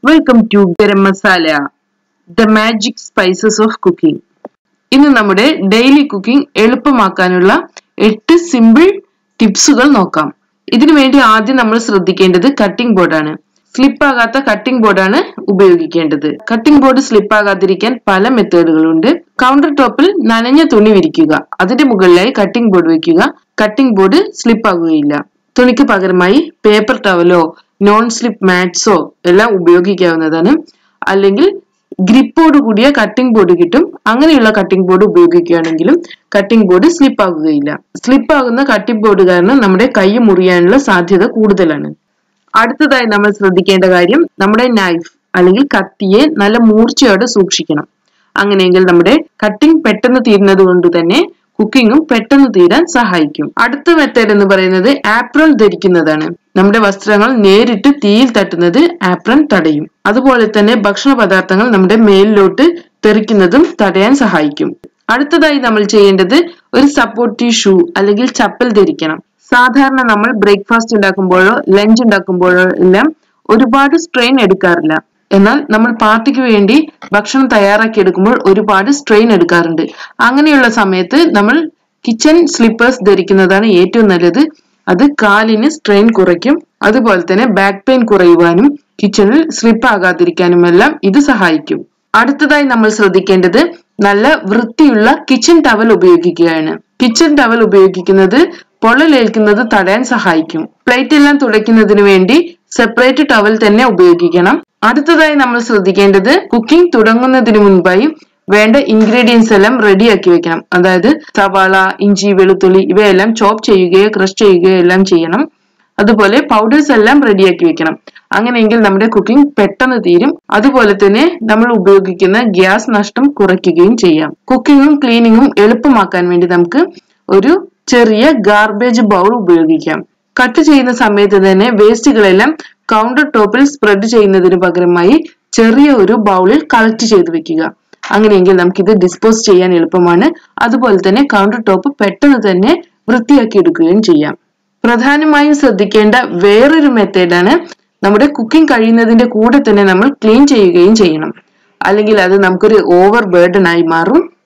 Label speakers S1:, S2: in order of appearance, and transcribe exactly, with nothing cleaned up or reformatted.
S1: Welcome to Garam Masala, the magic spices of cooking. ഇന്ന് നമ്മുടെ daily cooking എളുപ്പമാക്കാനുള്ള എട്ട് simple ടിപ്സുകൾ നോക്കാം. ഇതിനു വേണ്ടി ആദ്യം നമ്മൾ ശ്രദ്ധിക്കേണ്ടത് കട്ടിംഗ് ബോർഡാണ്. സ്ലിപ്പ് ആകാത്ത കട്ടിംഗ് ബോർഡാണ് ഉപയോഗിക്കേണ്ടത്. കട്ടിംഗ് ബോർഡ് സ്ലിപ്പ് ആകാതിരിക്കാൻ പല മെത്തേഡുകളുണ്ട്. കൗണ്ടർ ടോപ്പിൽ നനഞ്ഞ തുണി വിരിക്കുക, അതിന്റെ മുകളിലായി കട്ടിംഗ് ബോർഡ് വെക്കുക. കട്ടിംഗ് ബോർഡ് സ്ലിപ്പ് ആകുകയില്ല. തുണിക്ക് പകരമായി പേപ്പർ ടവലോ നോൺ സ്ലിപ്പ് മാറ്റ്സോ എല്ലാം ഉപയോഗിക്കാവുന്നതാണ്. അല്ലെങ്കിൽ ഗ്രിപ്പോട് കൂടിയ കട്ടിംഗ് ബോർഡ് കിട്ടും. അങ്ങനെയുള്ള കട്ടിംഗ് ബോർഡ് ഉപയോഗിക്കുകയാണെങ്കിലും കട്ടിംഗ് ബോർഡ് സ്ലിപ്പ് ആകുകയില്ല. സ്ലിപ്പ് ആകുന്ന കട്ടിംഗ് ബോർഡ് കാരണം നമ്മുടെ കൈ മുറിയാനുള്ള സാധ്യത കൂടുതലാണ്. അടുത്തതായി നമ്മൾ ശ്രദ്ധിക്കേണ്ട കാര്യം, നമ്മുടെ നൈഫ് അല്ലെങ്കിൽ കത്തിയെ നല്ല മൂർച്ചയോടെ സൂക്ഷിക്കണം. അങ്ങനെയെങ്കിൽ നമ്മുടെ കട്ടിംഗ് പെട്ടെന്ന് തീരുന്നത് കൊണ്ട് തന്നെ കുക്കിങ്ങും പെട്ടെന്ന് തീരാൻ സഹായിക്കും. അടുത്ത മെത്തേഡ് എന്ന് പറയുന്നത് ആപ്രൺ ധരിക്കുന്നതാണ്. നമ്മുടെ വസ്ത്രങ്ങൾ നേരിട്ട് തീയിൽ തട്ടുന്നത് ആപ്രൺ തടയും. അതുപോലെ തന്നെ ഭക്ഷണ പദാർത്ഥങ്ങൾ നമ്മുടെ മേലിലോട്ട് തെറിക്കുന്നതും തടയാൻ സഹായിക്കും. അടുത്തതായി നമ്മൾ ചെയ്യേണ്ടത് ഒരു സപ്പോർട്ടീവ് ഷൂ അല്ലെങ്കിൽ ചപ്പൽ ധരിക്കണം. സാധാരണ നമ്മൾ ബ്രേക്ക്ഫാസ്റ്റ് ഉണ്ടാക്കുമ്പോഴോ ലഞ്ച് ഉണ്ടാക്കുമ്പോഴോ എല്ലാം ഒരുപാട് സ്ട്രെയിൻ എടുക്കാറില്ല. എന്നാൽ നമ്മൾ പാർട്ടിക്ക് വേണ്ടി ഭക്ഷണം തയ്യാറാക്കി എടുക്കുമ്പോൾ ഒരുപാട് സ്ട്രെയിൻ എടുക്കാറുണ്ട്. അങ്ങനെയുള്ള സമയത്ത് നമ്മൾ കിച്ചൺ സ്ലിപ്പേഴ്സ് ധരിക്കുന്നതാണ് ഏറ്റവും നല്ലത്. അത് കാലിന് സ്ട്രെയിൻ കുറയ്ക്കും. അതുപോലെ തന്നെ ബാക്ക് പെയിൻ കുറയുവാനും കിച്ചണിൽ സ്ലിപ്പ് ആകാതിരിക്കാനും എല്ലാം ഇത് സഹായിക്കും. അടുത്തതായി നമ്മൾ ശ്രദ്ധിക്കേണ്ടത് നല്ല വൃത്തിയുള്ള കിച്ചൺ ടവൽ ഉപയോഗിക്കുകയാണ്. കിച്ചൺ ടവൽ ഉപയോഗിക്കുന്നത് പൊള്ളലേൽക്കുന്നത് തടയാൻ സഹായിക്കും. പ്ലേറ്റ് എല്ലാം തുടയ്ക്കുന്നതിന് വേണ്ടി സെപ്പറേറ്റ് ടവൽ തന്നെ ഉപയോഗിക്കണം. അടുത്തതായി നമ്മൾ ശ്രദ്ധിക്കേണ്ടത് കുക്കിംഗ് തുടങ്ങുന്നതിന് മുൻപായി വേണ്ട ഇൻഗ്രീഡിയൻസ് എല്ലാം റെഡിയാക്കി വെക്കണം. അതായത് സവാള, ഇഞ്ചി, വെളുത്തുള്ളി ഇവയെല്ലാം ചോപ്പ് ചെയ്യുകയോ ക്രഷ് ചെയ്യുകയോ എല്ലാം ചെയ്യണം. അതുപോലെ പൗഡേഴ്സ് എല്ലാം റെഡിയാക്കി വെക്കണം. അങ്ങനെയെങ്കിൽ നമ്മുടെ കുക്കിംഗ് പെട്ടെന്ന് തീരും. അതുപോലെ തന്നെ നമ്മൾ ഉപയോഗിക്കുന്ന ഗ്യാസ് നഷ്ടം കുറയ്ക്കുകയും ചെയ്യാം. കുക്കിങ്ങും ക്ലീനിങ്ങും എളുപ്പമാക്കാൻ വേണ്ടി നമുക്ക് ഒരു ചെറിയ ഗാർബേജ് ബൗൾ ഉപയോഗിക്കാം. കട്ട് ചെയ്യുന്ന സമയത്ത് തന്നെ വേസ്റ്റുകളെല്ലാം കൗണ്ടർ ടോപ്പിൽ സ്പ്രെഡ് ചെയ്യുന്നതിന് പകരമായി ചെറിയ ഒരു ബൗളിൽ കളക്ട് ചെയ്ത് വെക്കുക. അങ്ങനെയെങ്കിൽ നമുക്കിത് ഡിസ്പോസ് ചെയ്യാൻ എളുപ്പമാണ്. അതുപോലെ തന്നെ കൗണ്ടർ ടോപ്പ് പെട്ടെന്ന് തന്നെ വൃത്തിയാക്കി എടുക്കുകയും ചെയ്യാം. പ്രധാനമായും ശ്രദ്ധിക്കേണ്ട വേറൊരു മെത്തേഡാണ്, നമ്മുടെ കുക്കിംഗ് കഴിയുന്നതിന്റെ കൂടെ തന്നെ നമ്മൾ ക്ലീൻ ചെയ്യുകയും ചെയ്യണം. അല്ലെങ്കിൽ അത് നമുക്കൊരു ഓവർ ബേർഡൻ ആയി മാറും.